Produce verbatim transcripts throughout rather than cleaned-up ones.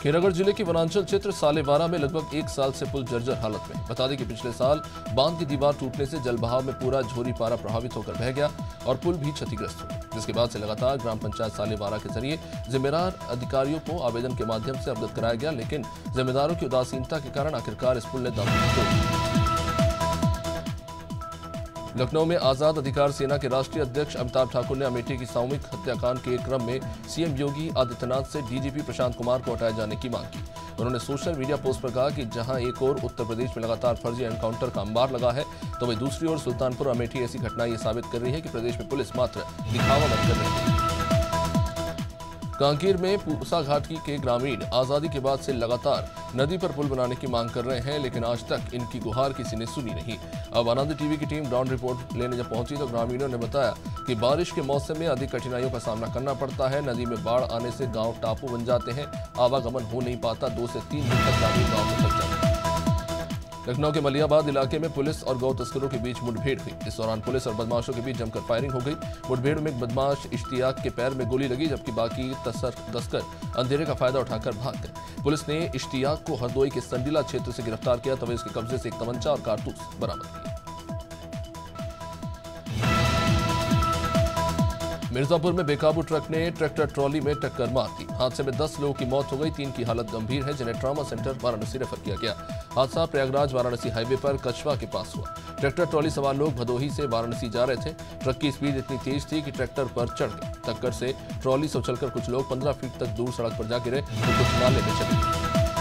खेरागढ़ जिले के वनांचल क्षेत्र सालेवारा में लगभग एक साल से पुल जर्जर हालत में। बता दें कि पिछले साल बांध की दीवार टूटने से जलबहाव में पूरा झोरी पारा प्रभावित होकर बह गया और पुल भी क्षतिग्रस्त हो गया, जिसके बाद से लगातार ग्राम पंचायत सालेवारा के जरिए जिम्मेदार अधिकारियों को आवेदन के माध्यम से अवगत कराया गया, लेकिन जिम्मेदारों की उदासीनता के कारण आखिरकार इस पुल ने दम तोड़। लखनऊ में आजाद अधिकार सेना के राष्ट्रीय अध्यक्ष अमिताभ ठाकुर ने अमेठी की सामूहिक हत्याकांड के क्रम में सीएम योगी आदित्यनाथ से डीजीपी प्रशांत कुमार को हटाए जाने की मांग की। उन्होंने सोशल मीडिया पोस्ट पर कहा कि जहां एक ओर उत्तर प्रदेश में लगातार फर्जी एनकाउंटर का अंबार लगा है, तो वहीं दूसरी ओर सुल्तानपुर अमेठी ऐसी घटना ये साबित कर रही है कि प्रदेश में पुलिस मात्र दिखावा मत कर रही है। कांकेर में पूसा घाट के ग्रामीण आजादी के बाद से लगातार नदी पर पुल बनाने की मांग कर रहे हैं, लेकिन आज तक इनकी गुहार किसी ने सुनी नहीं। अब आनंद टीवी की टीम ग्राउंड रिपोर्ट लेने जब पहुंची तो ग्रामीणों ने बताया कि बारिश के मौसम में अधिक कठिनाइयों का सामना करना पड़ता है। नदी में बाढ़ आने से गांव टापू बन जाते हैं, आवागमन हो नहीं पाता, दो से तीन दिन तक ग्रामीण गाँव में फंस जाते हैं। लखनऊ के मलियाबाद इलाके में पुलिस और गौ तस्करों के बीच मुठभेड़ हुई। इस दौरान पुलिस और बदमाशों के बीच जमकर फायरिंग हो गई। मुठभेड़ में एक बदमाश इश्तियाक के पैर में गोली लगी, जबकि बाकी तस्कर अंधेरे का फायदा उठाकर भाग गए। पुलिस ने इश्तियाक को हरदोई के संडीला क्षेत्र से गिरफ्तार किया, तभी इसके कब्जे से एक तमंचा और कारतूस बरामद किए। मिर्जापुर में बेकाबू ट्रक ने ट्रैक्टर ट्रॉली में टक्कर मार दी। हादसे में दस लोगों की मौत हो गई, तीन की हालत गंभीर है, जिन्हें ट्रॉमा सेंटर वाराणसी रेफर किया गया। हादसा प्रयागराज वाराणसी हाईवे पर कछवा के पास हुआ। ट्रैक्टर ट्रॉली सवार लोग भदोही से वाराणसी जा रहे थे। ट्रक की स्पीड इतनी तेज थी कि ट्रैक्टर पर चढ़ गए। टक्कर से ट्रॉली से उछलकर कुछ लोग पंद्रह फीट तक दूर सड़क पर जा गिरे तो कुछ नाले में चले गए।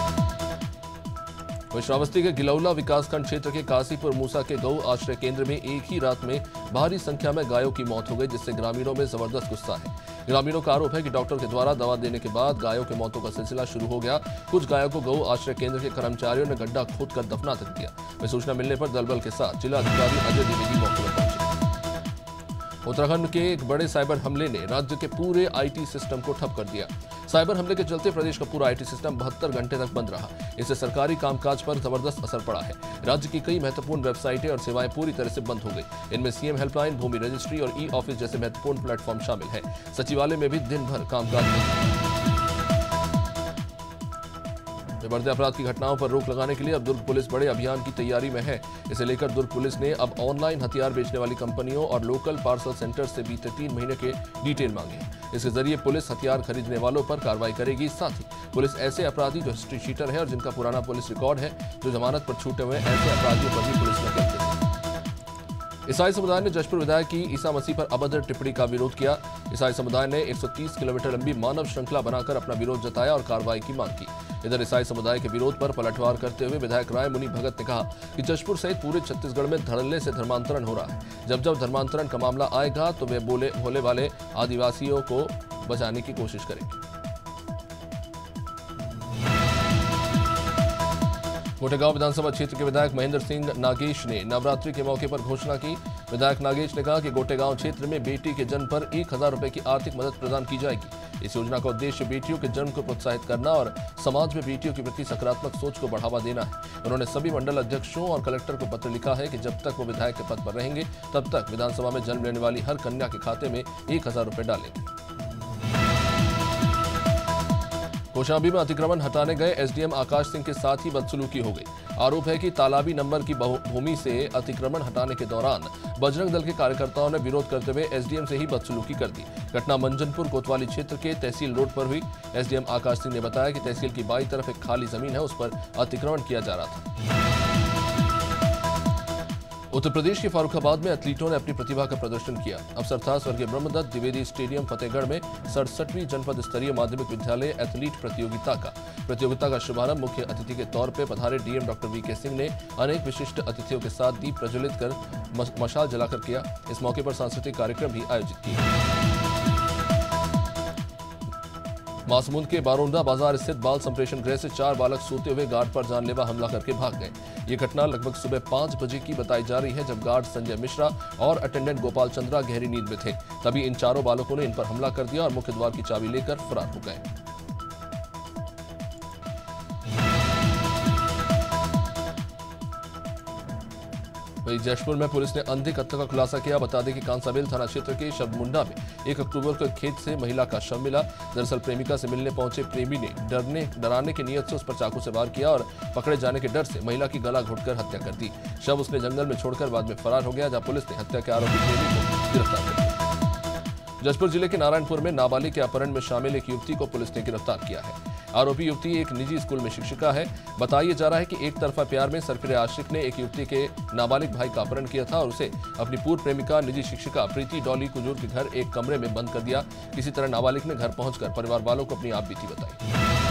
श्रावस्ती के गिलौला विकासखंड क्षेत्र के कासीपुर मूसा के गौ आश्रय केंद्र में एक ही रात में भारी संख्या में गायों की मौत हो गई, जिससे ग्रामीणों में जबरदस्त गुस्सा है। ग्रामीणों का आरोप है कि डॉक्टर के द्वारा दवा देने के बाद गायों की मौतों का सिलसिला शुरू हो गया। कुछ गायों को गौ आश्रय केंद्र के कर्मचारियों ने गड्ढा खोदकर दफना तक दिया। वहीं सूचना मिलने पर दलबल के साथ जिला अधिकारी अजय द्विवेदी मौके पर पहुंचे। उत्तराखंड के एक बड़े साइबर हमले ने राज्य के पूरे आईटी सिस्टम को ठप कर दिया। साइबर हमले के चलते प्रदेश का पूरा आईटी सिस्टम बहत्तर घंटे तक बंद रहा। इससे सरकारी कामकाज पर जबरदस्त असर पड़ा है। राज्य की कई महत्वपूर्ण वेबसाइटें और सेवाएं पूरी तरह से बंद हो गई। इनमें सीएम हेल्पलाइन, भूमि रजिस्ट्री और ई ऑफिस जैसे महत्वपूर्ण प्लेटफॉर्म शामिल है। सचिवालय में भी दिन भर कामकाज बंद। बढ़ते अपराध की घटनाओं पर रोक लगाने के लिए अब दुर्ग पुलिस बड़े अभियान की तैयारी में है। इसे लेकर दुर्ग पुलिस ने अब ऑनलाइन हथियार बेचने वाली कंपनियों और लोकल पार्सल सेंटर से बीते तीन महीने के डिटेल मांगे हैं। इसके जरिए पुलिस हथियार खरीदने वालों पर कार्रवाई करेगी। साथ ही पुलिस ऐसे अपराधी जो हिस्ट्री शीटर है और जिनका पुराना पुलिस रिकॉर्ड है, जो जमानत पर छूटे हुए ऐसे अपराधियों पर भी पुलिस नकेल करेगी। ईसाई समुदाय ने जशपुर विधायक की ईसा मसीह पर अभद्र टिप्पणी का विरोध किया। ईसाई समुदाय ने एक सौ तीस किलोमीटर लंबी मानव श्रृंखला बनाकर अपना विरोध जताया और कार्रवाई की मांग की। इधर ईसाई समुदाय के विरोध पर पलटवार करते हुए विधायक राय मुनि भगत ने कहा कि जशपुर सहित पूरे छत्तीसगढ़ में धड़ल्ले से धर्मांतरण हो रहा है। जब जब धर्मांतरण का मामला आएगा तो वे बोले भोले वाले आदिवासियों को बचाने की कोशिश करेंगे। गोटेगांव विधानसभा क्षेत्र के विधायक महेंद्र सिंह नागेश ने नवरात्रि के मौके पर घोषणा की। विधायक नागेश ने कहा कि गोटेगांव क्षेत्र में बेटी के जन्म पर एक हजार रुपए की आर्थिक मदद प्रदान की जाएगी। इस योजना का उद्देश्य बेटियों के जन्म को प्रोत्साहित करना और समाज में बेटियों के प्रति सकारात्मक सोच को बढ़ावा देना है। उन्होंने सभी मंडल अध्यक्षों और कलेक्टर को पत्र लिखा है कि जब तक वो विधायक के पद पर रहेंगे तब तक विधानसभा में जन्म लेने वाली हर कन्या के खाते में एक हजार रुपए डालेंगे। कौशाम्बी में अतिक्रमण हटाने गए एसडीएम आकाश सिंह के साथ ही बदसलूकी हो गई। आरोप है कि तालाबी नंबर की भूमि से अतिक्रमण हटाने के दौरान बजरंग दल के कार्यकर्ताओं ने विरोध करते हुए एसडीएम से ही बदसलूकी कर दी। घटना मंजनपुर कोतवाली क्षेत्र के तहसील रोड पर हुई। एसडीएम आकाश सिंह ने बताया कि तहसील की बाईं तरफ एक खाली जमीन है, उस पर अतिक्रमण किया जा रहा था। उत्तर प्रदेश के फारुखाबाद में एथलीटों ने अपनी प्रतिभा का प्रदर्शन किया। अवसर था स्वर्गीय ब्रह्मदत्त द्विवेदी स्टेडियम फतेहगढ़ में सड़सठवीं जनपद स्तरीय माध्यमिक विद्यालय एथलीट प्रतियोगिता का। प्रतियोगिता का शुभारंभ मुख्य अतिथि के तौर पर पधारे डीएम डॉक्टर वी के सिंह ने अनेक विशिष्ट अतिथियों के साथ दीप प्रज्वलित कर मशाल जलाकर किया। इस मौके पर सांस्कृतिक कार्यक्रम भी आयोजित किए। महासमुंद के बारोंदा बाजार स्थित बाल संप्रेषण गृह से चार बालक सोते हुए गार्ड पर जानलेवा हमला करके भाग गए। ये घटना लगभग सुबह पांच बजे की बताई जा रही है, जब गार्ड संजय मिश्रा और अटेंडेंट गोपाल चंद्रा गहरी नींद में थे। तभी इन चारों बालकों ने इन पर हमला कर दिया और मुख्य द्वार की चाबी लेकर फरार हो गए। वहीं जशपुर में पुलिस ने अंधे कत्ल का खुलासा किया। बता दें कि कांसाबेल थाना क्षेत्र के शब्दमुंडा में एक अक्टूबर को खेत से महिला का शव मिला। दरअसल प्रेमिका से मिलने पहुंचे प्रेमी ने डरने डराने की नीयत से उस पर चाकू से वार किया और पकड़े जाने के डर से महिला की गला घोटकर हत्या कर दी। शव उसने जंगल में छोड़कर बाद में फरार हो गया, जहां पुलिस ने हत्या के आरोपी प्रेमी को गिरफ्तार कर लिया। जशपुर जिले के नारायणपुर में नाबालिग के अपहरण में शामिल एक युवती को पुलिस ने गिरफ्तार किया है। आरोपी युवती एक निजी स्कूल में शिक्षिका है। बताया जा रहा है कि एक तरफा प्यार में सरफिरे आशिक ने एक युवती के नाबालिग भाई का अपहरण किया था और उसे अपनी पूर्व प्रेमिका निजी शिक्षिका प्रीति डॉली कुजूर के घर एक कमरे में बंद कर दिया। किसी तरह नाबालिग ने घर पहुंचकर परिवार वालों को अपनी आप बीती बताई।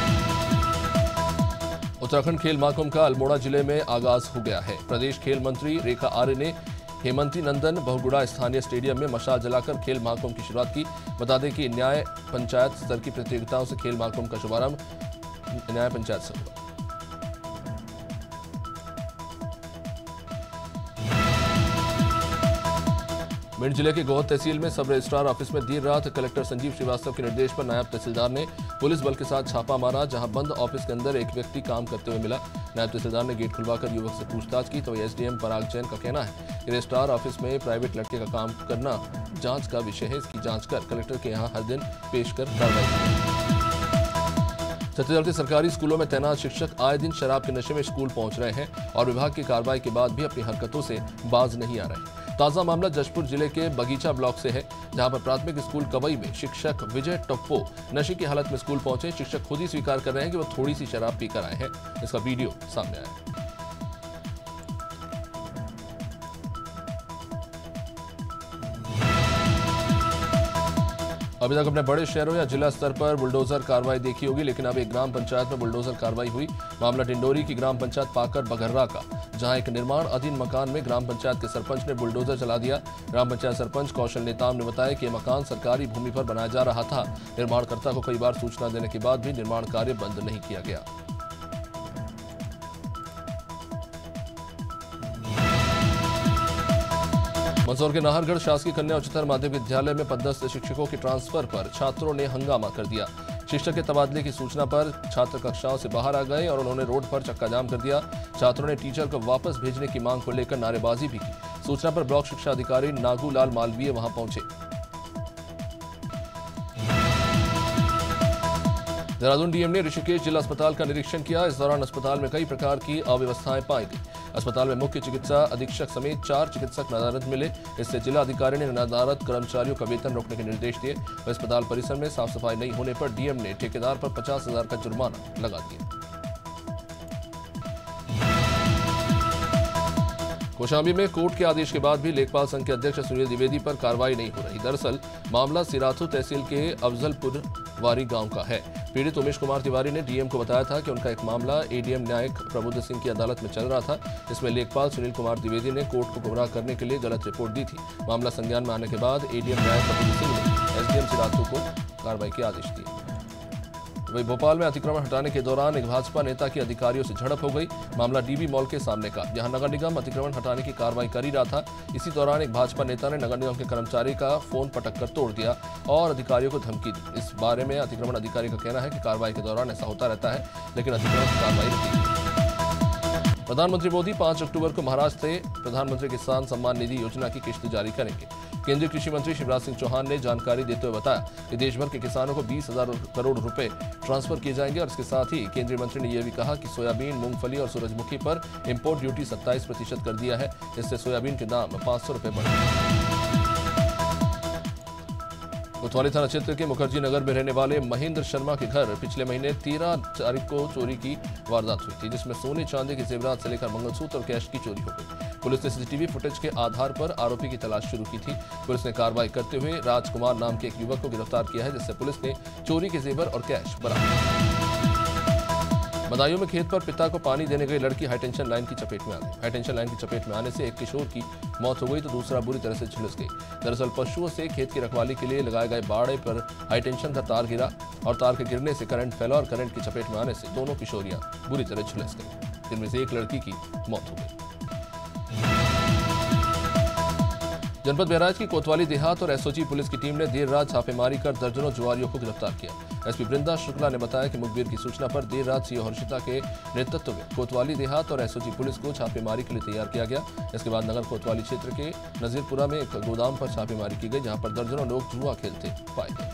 उत्तराखंड खेल महाकुंभ का अल्मोड़ा जिले में आगाज हो गया है। प्रदेश खेल मंत्री रेखा आर्य ने हेमंती नंदन बहुगुणा स्थानीय स्टेडियम में मशाल जलाकर खेल महाकुंभ की शुरुआत की। बता दें कि न्याय पंचायत स्तर की प्रतियोगिताओं से खेल महाकुंभ का शुभारंभ न्याय पंचायत से हुआ। भिंड जिले के गोहद तहसील में सब रजिस्ट्रार ऑफिस में देर रात कलेक्टर संजीव श्रीवास्तव के निर्देश पर नायब तहसीलदार ने पुलिस बल के साथ छापा मारा, जहां बंद ऑफिस के अंदर एक व्यक्ति काम करते हुए मिला। नायब तहसीलदार ने गेट खुलवाकर युवक से पूछताछ की तो एसडीएम पराग जैन का कहना है कि रजिस्ट्रार ऑफिस में प्राइवेट लड़के का काम करना जांच का विषय है। इसकी जांच कर कलेक्टर के यहां हर दिन पेश कर कार्रवाई की। छत्तीसगढ़ के सरकारी स्कूलों में तैनात शिक्षक आए दिन शराब के नशे में स्कूल पहुंच रहे हैं और विभाग की कार्रवाई के बाद भी अपनी हरकतों से बाज नहीं आ रहे। ताजा मामला जशपुर जिले के बगीचा ब्लॉक से है, जहां पर प्राथमिक स्कूल कवई में शिक्षक विजय टप्पो नशे की हालत में स्कूल पहुंचे। शिक्षक खुद ही स्वीकार कर रहे हैं कि वो थोड़ी सी शराब पीकर आए हैं। इसका वीडियो सामने आया है। अभी तक अपने बड़े शहरों या जिला स्तर पर बुलडोजर कार्रवाई देखी होगी, लेकिन अब एक ग्राम पंचायत में बुलडोजर कार्रवाई हुई। मामला डिंडोरी की ग्राम पंचायत पाकर बघर्रा का, जहां एक निर्माण अधीन मकान में ग्राम पंचायत के सरपंच ने बुलडोजर चला दिया। ग्राम पंचायत सरपंच कौशल नेताम ने बताया कि यह मकान सरकारी भूमि पर बनाया जा रहा था। निर्माणकर्ता को कई बार सूचना देने के बाद भी निर्माण कार्य बंद नहीं किया गया। मंदसौर के नाहरगढ़ शासकीय कन्या उच्चतर माध्यमिक विद्यालय में पदस्थ शिक्षकों के ट्रांसफर पर छात्रों ने हंगामा कर दिया। शिक्षक के तबादले की सूचना पर छात्र कक्षाओं से बाहर आ गए और उन्होंने रोड पर चक्का जाम कर दिया। छात्रों ने टीचर को वापस भेजने की मांग को लेकर नारेबाजी भी की। सूचना पर ब्लॉक शिक्षा अधिकारी नागूलाल मालवीय वहां पहुंचे। देहरादून डीएम ने ऋषिकेश जिला अस्पताल का निरीक्षण किया। इस दौरान अस्पताल में कई प्रकार की अव्यवस्थाएं पाई गई। अस्पताल में मुख्य चिकित्सा अधीक्षक समेत चार चिकित्सक नदारद मिले। इससे जिला अधिकारी ने नदारद कर्मचारियों का वेतन रोकने के निर्देश दिए। अस्पताल परिसर में साफ सफाई नहीं होने पर डीएम ने ठेकेदार पर पचास हजार का जुर्माना लगा दिया। कौशाम्बी में कोर्ट के आदेश के बाद भी लेखपाल संघ के अध्यक्ष सुनील द्विवेदी पर कार्रवाई नहीं हो रही। दरअसल मामला सिराथू तहसील के अफजलपुर वारी गांव का है। पीड़ित उमेश कुमार तिवारी ने डीएम को बताया था कि उनका एक मामला एडीएम न्यायिक प्रबुद्ध सिंह की अदालत में चल रहा था। इसमें लेखपाल सुनील कुमार द्विवेदी ने कोर्ट को गुमराह करने के लिए गलत रिपोर्ट दी थी। मामला संज्ञान में आने के बाद एडीएम न्यायिक प्रबुद्ध सिंह ने एसडीएम सिराथू को कार्रवाई के आदेश दिए। वहीं भोपाल में अतिक्रमण हटाने के दौरान एक भाजपा नेता की अधिकारियों से झड़प हो गई। मामला डीबी मॉल के सामने का, जहां नगर निगम अतिक्रमण हटाने की कार्रवाई कर ही रहा था। इसी दौरान एक भाजपा नेता ने नगर निगम के कर्मचारी का फोन पटक कर तोड़ दिया और अधिकारियों को धमकी दी। इस बारे में अतिक्रमण अधिकारी का कहना है कि कार्रवाई के दौरान ऐसा होता रहता है, लेकिन अतिक्रमण की कार्रवाई रुकी। प्रधानमंत्री मोदी पांच अक्टूबर को महाराष्ट्र से प्रधानमंत्री किसान सम्मान निधि योजना की किश्त जारी करेंगे। केंद्रीय कृषि मंत्री शिवराज सिंह चौहान ने जानकारी देते हुए बताया कि देश भर के किसानों को बीस हजार करोड़ रुपए ट्रांसफर किए जाएंगे और इसके साथ ही केंद्रीय मंत्री ने यह भी कहा कि सोयाबीन, मूंगफली और सूरजमुखी पर इंपोर्ट ड्यूटी सत्ताईस प्रतिशत कर दिया है। इससे सोयाबीन के दाम पांच सौ रुपए बढ़े। कोतवाली थाना क्षेत्र के मुखर्जी नगर में रहने वाले महेंद्र शर्मा के घर पिछले महीने तेरह तारीख को चोरी की वारदात हुई थी, जिसमें सोने चांदी के जेवरात से लेकर मंगलसूत्र और कैश की चोरी हो गई। पुलिस ने सीसीटीवी फुटेज के आधार पर आरोपी की तलाश शुरू की थी। पुलिस ने कार्रवाई करते हुए राजकुमार नाम के एक युवक को गिरफ्तार किया है, जिससे पुलिस ने चोरी के जेवर और कैश बरामद। बदायूं में खेत पर पिता को पानी देने गई लड़की हाईटेंशन लाइन की चपेट में आ गई। हाईटेंशन लाइन की चपेट में आने से एक किशोर की मौत हो गई तो दूसरा बुरी तरह से झुलस गई। दरअसल पशुओं से खेत की रखवाली के लिए लगाए गए बाड़े पर हाईटेंशन का तार गिरा और तार के गिरने से करंट फैला और करंट की चपेट में आने से दोनों किशोरियां बुरी तरह झुलस गई, जिनमें से एक लड़की की मौत हो गई। जनपद बहराइच की कोतवाली देहात और एसओजी पुलिस की टीम ने देर रात छापेमारी कर दर्जनों जुआरियों को गिरफ्तार किया। एसपी वृंदा शुक्ला ने बताया कि मुखबिर की सूचना पर देर रात सीओ हर्षिता के नेतृत्व में कोतवाली देहात और एसओजी पुलिस को छापेमारी के लिए तैयार किया गया। इसके बाद नगर कोतवाली क्षेत्र के नजीरपुरा में एक गोदाम पर छापेमारी की गई, जहां पर दर्जनों लोग जुआ खेलते पाए गए।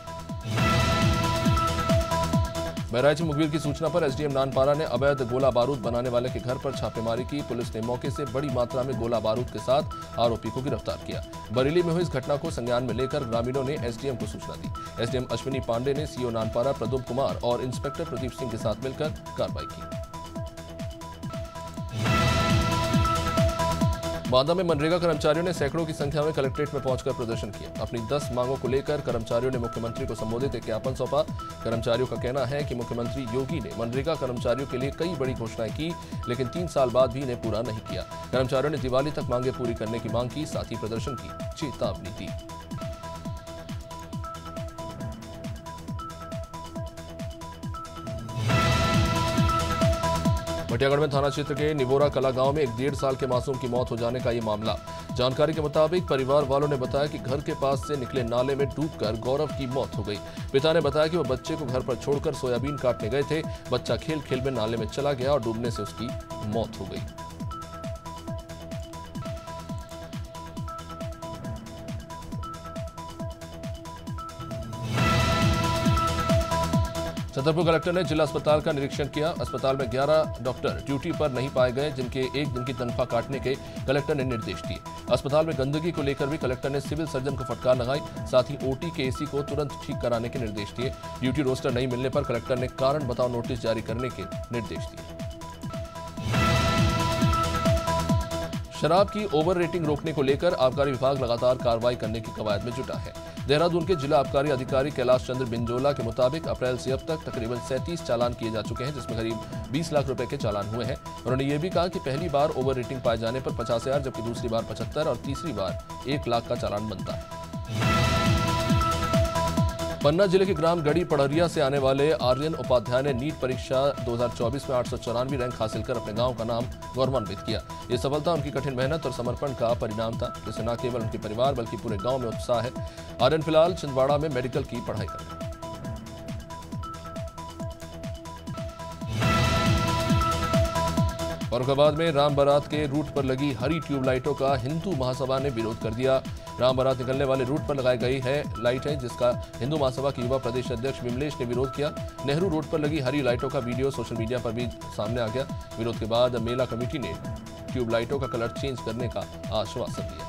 बहराइच में मुखबिर की सूचना पर एसडीएम नानपारा ने अवैध गोला बारूद बनाने वाले के घर पर छापेमारी की। पुलिस ने मौके से बड़ी मात्रा में गोला बारूद के साथ आरोपी को गिरफ्तार किया। बरेली में हुई इस घटना को संज्ञान में लेकर ग्रामीणों ने एसडीएम को सूचना दी। एसडीएम अश्विनी पांडे ने सीओ नानपारा प्रदुम कुमार और इंस्पेक्टर प्रदीप सिंह के साथ मिलकर कार्रवाई की। बांदा में मनरेगा कर्मचारियों ने सैकड़ों की संख्या में कलेक्ट्रेट में पहुंचकर प्रदर्शन किया। अपनी दस मांगों को लेकर कर्मचारियों ने मुख्यमंत्री को संबोधित एक ज्ञापन सौंपा। कर्मचारियों का कहना है कि मुख्यमंत्री योगी ने मनरेगा कर्मचारियों के लिए कई बड़ी घोषणाएं की, लेकिन तीन साल बाद भी इन्हें पूरा नहीं किया। कर्मचारियों ने दिवाली तक मांगे पूरी करने की मांग की, साथ ही प्रदर्शन की चेतावनी दी। मटियागढ़ में थाना क्षेत्र के निवोरा कला गांव में एक डेढ़ साल के मासूम की मौत हो जाने का ये मामला। जानकारी के मुताबिक परिवार वालों ने बताया कि घर के पास से निकले नाले में डूबकर गौरव की मौत हो गई। पिता ने बताया कि वो बच्चे को घर पर छोड़कर सोयाबीन काटने गए थे। बच्चा खेल खेल में नाले में चला गया और डूबने से उसकी मौत हो गई। छतरपुर कलेक्टर ने जिला अस्पताल का निरीक्षण किया। अस्पताल में ग्यारह डॉक्टर ड्यूटी पर नहीं पाए गए, जिनके एक दिन की तनख्वाह काटने के कलेक्टर ने निर्देश दिए। अस्पताल में गंदगी को लेकर भी कलेक्टर ने सिविल सर्जन को फटकार लगाई। साथ ही ओटी के एसी को तुरंत ठीक कराने के निर्देश दिए। ड्यूटी रोस्टर नहीं मिलने पर कलेक्टर ने कारण बताओ नोटिस जारी करने के निर्देश दिए। शराब की ओवर रेटिंग रोकने को लेकर आबकारी विभाग लगातार कार्रवाई करने की कवायद में जुटा है। देहरादून के जिला आबकारी अधिकारी कैलाश चंद्र बिंजोला के मुताबिक अप्रैल से अब तक तकरीबन सैंतीस चालान किए जा चुके हैं, जिसमें करीब बीस लाख रुपए के चालान हुए हैं। उन्होंने ये भी कहा कि पहली बार ओवर रेटिंग पाए जाने पर पचास हजार, जबकि दूसरी बार पचहत्तर और तीसरी बार एक लाख का चालान बनता है। पन्ना जिले के ग्राम गढ़ी पड़रिया से आने वाले आर्यन उपाध्याय ने नीट परीक्षा दो हज़ार चौबीस में आठ सौ चौरानवे रैंक हासिल कर अपने गांव का नाम गौरवान्वित किया। ये सफलता उनकी कठिन मेहनत और समर्पण का परिणाम था, जिससे न केवल उनके परिवार बल्कि पूरे गांव में उत्साह है। आर्यन फिलहाल छिंदवाड़ा में मेडिकल की पढ़ाई कर रहे हैं। फर्रुखाबाद में राम बारात के रूट पर लगी हरी ट्यूबलाइटों का हिंदू महासभा ने विरोध कर दिया। राम बारात निकलने वाले रूट पर लगाई गई है लाइटें, जिसका हिंदू महासभा के युवा प्रदेश अध्यक्ष विमलेश ने विरोध किया। नेहरू रोड पर लगी हरी लाइटों का वीडियो सोशल मीडिया पर भी सामने आ गया। विरोध के बाद मेला कमेटी ने ट्यूबलाइटों का कलर चेंज करने का आश्वासन दिया।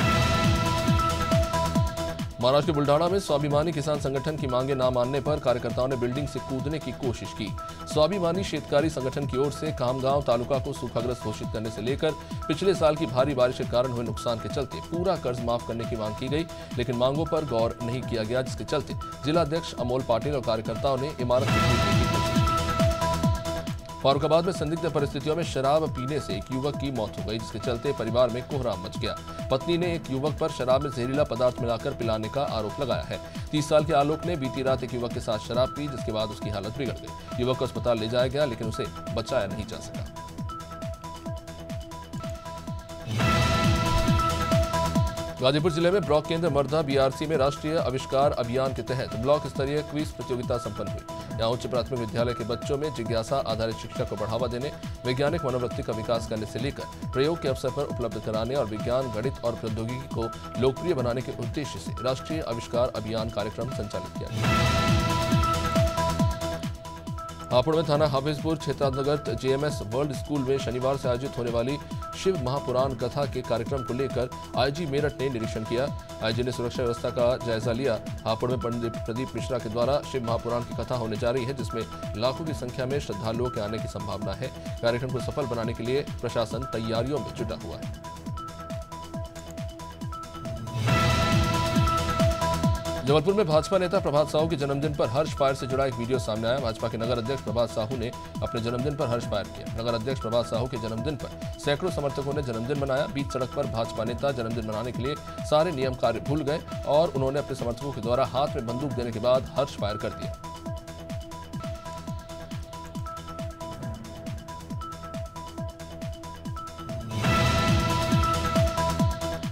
महाराष्ट्र के बुल्ढाना में स्वाभिमानी किसान संगठन की मांगे न मानने पर कार्यकर्ताओं ने बिल्डिंग से कूदने की कोशिश की। स्वाभिमानी शेतकारी संगठन की ओर से कामगांव तालुका को सूखाग्रस्त घोषित करने से लेकर पिछले साल की भारी बारिश के कारण हुए नुकसान के चलते पूरा कर्ज माफ करने की मांग की गई, लेकिन मांगों पर गौर नहीं किया गया, जिसके चलते जिला अध्यक्ष अमोल पाटिल और कार्यकर्ताओं ने इमारत से कूदने की कोशिश की। फर्रुखाबाद में संदिग्ध परिस्थितियों में शराब पीने से एक युवक की मौत हो गई, जिसके चलते परिवार में कोहराम मच गया। पत्नी ने एक युवक पर शराब में जहरीला पदार्थ मिलाकर पिलाने का आरोप लगाया है। तीस साल के आलोक ने बीती रात एक युवक के साथ शराब पी, जिसके बाद उसकी हालत बिगड़ गई। युवक को अस्पताल ले जाया गया, लेकिन उसे बचाया नहीं जा सका। गाजीपुर जिले में ब्लॉक केंद्र मर्दा बीआरसी में राष्ट्रीय आविष्कार अभियान के तहत ब्लॉक स्तरीय क्विज प्रतियोगिता संपन्न हुई। यहाँ उच्च प्राथमिक विद्यालय के बच्चों में जिज्ञासा आधारित शिक्षा को बढ़ावा देने, वैज्ञानिक मनोवृत्ति का विकास करने से लेकर प्रयोग के अवसर पर उपलब्ध कराने और विज्ञान, गणित और प्रौद्योगिकी को लोकप्रिय बनाने के उद्देश्य से राष्ट्रीय आविष्कार अभियान कार्यक्रम संचालित किया गया। हापुड़ में थाना हाफिजपुर क्षेत्रांतर्गत जेएमएस वर्ल्ड स्कूल में शनिवार से आयोजित होने वाली शिव महापुराण कथा के कार्यक्रम को लेकर आईजी मेरठ ने निरीक्षण किया। आईजी ने सुरक्षा व्यवस्था का जायजा लिया। हापुड़ में पंडित प्रदीप मिश्रा के द्वारा शिव महापुराण की कथा होने जा रही है, जिसमें लाखों की संख्या में श्रद्धालुओं के आने की संभावना है। कार्यक्रम को सफल बनाने के लिए प्रशासन तैयारियों में जुटा हुआ है। जबलपुर में भाजपा नेता प्रभात साहू के जन्मदिन पर हर्ष फायर से जुड़ा एक वीडियो सामने आया। भाजपा के नगर अध्यक्ष प्रभात साहू ने अपने जन्मदिन पर हर्ष फायर किया। नगर अध्यक्ष प्रभात साहू के जन्मदिन पर सैकड़ों समर्थकों ने जन्मदिन मनाया। बीच सड़क पर भाजपा नेता जन्मदिन मनाने के लिए सारे नियम कार्य भूल गए और उन्होंने अपने समर्थकों के द्वारा हाथ में बंदूक देने के बाद हर्ष फायर कर दिया।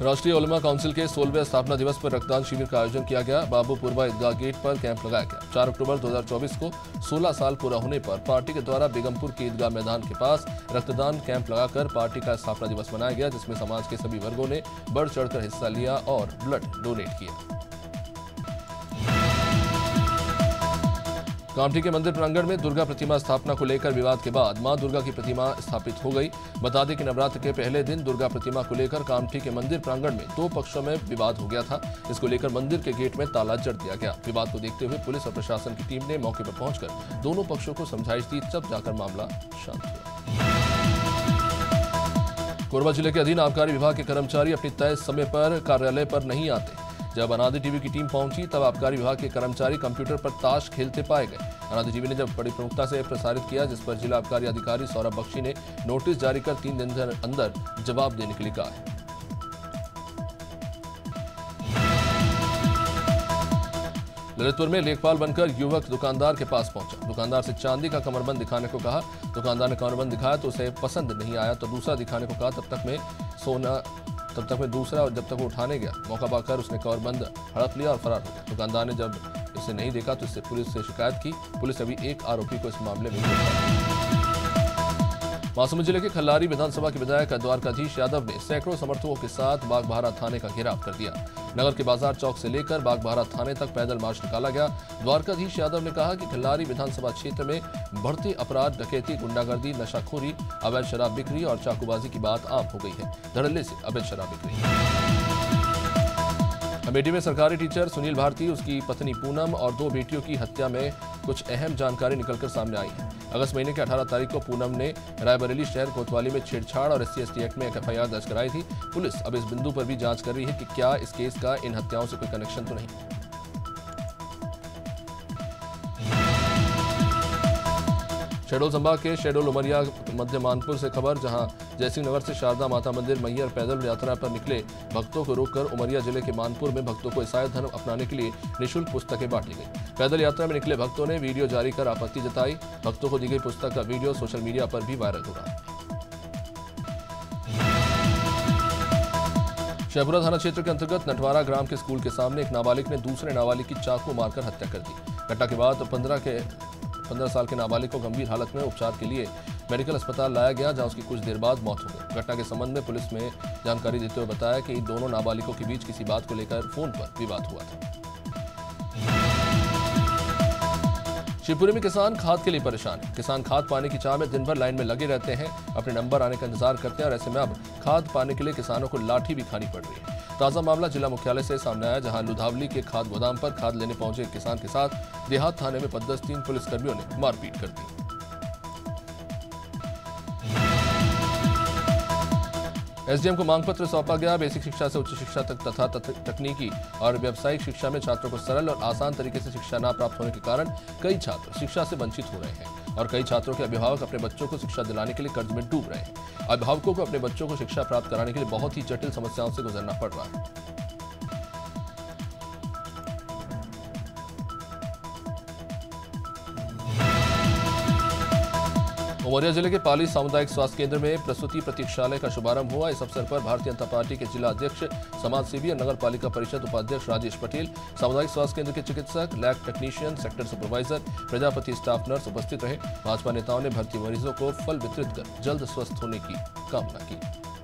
राष्ट्रीय उलमा काउंसिल के सोलहवें स्थापना दिवस पर रक्तदान शिविर का आयोजन किया गया। बाबूपुरवा ईदगाह गेट पर कैंप लगाया गया। चार अक्टूबर दो हज़ार चौबीस को सोलह साल पूरा होने पर पार्टी के द्वारा बेगमपुर के ईदगाह मैदान के पास रक्तदान कैंप लगाकर पार्टी का स्थापना दिवस मनाया गया, जिसमें समाज के सभी वर्गों ने बढ़ चढ़कर हिस्सा लिया और ब्लड डोनेट किया। कामठी के मंदिर प्रांगण में दुर्गा प्रतिमा स्थापना को लेकर विवाद के बाद मां दुर्गा की प्रतिमा स्थापित हो गई। बता दें कि नवरात्र के पहले दिन दुर्गा प्रतिमा को लेकर कामठी के मंदिर प्रांगण में दो पक्षों में विवाद हो गया था। इसको लेकर मंदिर के गेट में ताला जड़ दिया गया। विवाद को देखते हुए पुलिस और प्रशासन की टीम ने मौके पर पहुंचकर दोनों पक्षों को समझाइश दी, तब जाकर मामला शांत हुआ। कोरबा जिले के अधीन आबकारी विभाग के कर्मचारी अपनी तय समय पर कार्यालय पर नहीं आते। जब अनादि टीवी की टीम पहुंची तब आबकारी विभाग के कर्मचारी कंप्यूटर पर ताश खेलते पाए गए। अनादि टीवी ने जब बड़ी प्रमुखता से प्रसारित किया, जिस पर जिला आबकारी अधिकारी सौरभ बख्शी ने नोटिस जारी कर तीन दिन के अंदर जवाब देने के लिए कहा है। ललितपुर में लेखपाल बनकर युवक दुकानदार के पास पहुंचा। दुकानदार से चांदी का कमरबंद दिखाने को कहा। दुकानदार ने कमरबंद दिखाया तो उसे पसंद नहीं आया, तो दूसरा दिखाने को कहा। तब तक में सोना तब तक में दूसरा और जब तक वो उठाने गया, मौका पाकर उसने कमरबंद हड़प लिया और फरार हो गया। दुकानदार ने जब इसे नहीं देखा तो इससे पुलिस से शिकायत की। पुलिस अभी एक आरोपी को इस मामले में गिरफ्तार। महासमुंद जिले के खल्लारी विधानसभा के विधायक द्वारकाधीश यादव ने सैकड़ों समर्थकों के साथ बागबाहरा थाने का घेराव कर दिया। नगर के बाजार चौक से लेकर बागबाहरा थाने तक पैदल मार्च निकाला गया। द्वारकाधीश यादव ने कहा कि खल्लारी विधानसभा क्षेत्र में बढ़ते अपराध, डकैती, गुंडागर्दी, नशाखोरी, अवैध शराब बिक्री और चाकूबाजी की बात आम हो गई है। धड़ल्ले से अवैध शराब बिक्री। अमेठी में सरकारी टीचर सुनील भारती, उसकी पत्नी पूनम और दो बेटियों की हत्या में कुछ अहम जानकारी निकलकर सामने आई है। अगस्त महीने के अठारह तारीख को पूनम ने रायबरेली शहर कोतवाली में छेड़छाड़ और S C S T act में एक एफ आई आर दर्ज कराई थी। पुलिस अब इस बिंदु पर भी जांच कर रही है कि क्या इस केस का इन हत्याओं से कोई कनेक्शन तो नहीं। शहडोल संभाग के शहडोल उमरिया मध्य मानपुर से खबर, जहां जयसिंह नगर से शारदा माता मंदिर मैहर पैदल यात्रा पर निकले भक्तों को रोककर उमरिया जिले के मानपुर में भक्तों को ईसाई धर्म अपनाने के लिए निःशुल्क पुस्तकें बांटी गई। पैदल यात्रा में निकले भक्तों ने वीडियो जारी कर आपत्ति जताई। भक्तों को दी गई पुस्तक का वीडियो सोशल मीडिया पर भी वायरल हो रहा है। शहपुरा थाना क्षेत्र के अंतर्गत नटवारा ग्राम के स्कूल के सामने एक नाबालिग ने दूसरे नाबालिग की चाकू मारकर हत्या कर दी। घटना के बाद पंद्रह के पंद्रह साल के नाबालिग को गंभीर हालत में उपचार के लिए मेडिकल अस्पताल लाया गया, जहां उसकी कुछ देर बाद मौत हो गई। घटना के संबंध में पुलिस में जानकारी देते हुए बताया कि दोनों नाबालिगों के बीच किसी बात को लेकर फोन पर विवाद हुआ था। शिवपुरी में किसान खाद के लिए परेशान है। किसान खाद पाने की चाह में दिन भर लाइन में लगे रहते हैं, अपने नंबर आने का इंतजार करते हैं और ऐसे में अब खाद पाने के लिए किसानों को लाठी भी खानी पड़ रही है। ताजा मामला जिला मुख्यालय से सामने आया, जहां लुधावली के खाद गोदाम पर खाद लेने पहुंचे एक किसान के साथ देहात थाने में पदस्थ तीन पुलिसकर्मियों ने मारपीट कर दी। एसडीएम को मांग पत्र सौंपा गया। बेसिक शिक्षा से उच्च शिक्षा तक तथा तकनीकी और व्यावसायिक शिक्षा में छात्रों को सरल और आसान तरीके से शिक्षा न प्राप्त होने के कारण कई छात्र शिक्षा से वंचित हो रहे हैं और कई छात्रों के अभिभावक अपने बच्चों को शिक्षा दिलाने के लिए कर्ज में डूब रहे हैं। अभिभावकों को अपने बच्चों को शिक्षा प्राप्त कराने के लिए बहुत ही जटिल समस्याओं से गुजरना पड़ रहा है। उमरिया जिले के पाली सामुदायिक स्वास्थ्य केंद्र में प्रसूति प्रतीक्षालय का शुभारंभ हुआ। इस अवसर पर भारतीय जनता पार्टी के जिला अध्यक्ष, समाज सेवी और नगर पालिका परिषद उपाध्यक्ष राजेश पटेल, सामुदायिक स्वास्थ्य केंद्र के चिकित्सक, lab technician, sector supervisor, Prajapati staff nurse उपस्थित रहे। भाजपा नेताओं ने भर्ती मरीजों को फल वितरित कर जल्द स्वस्थ होने की कामना की।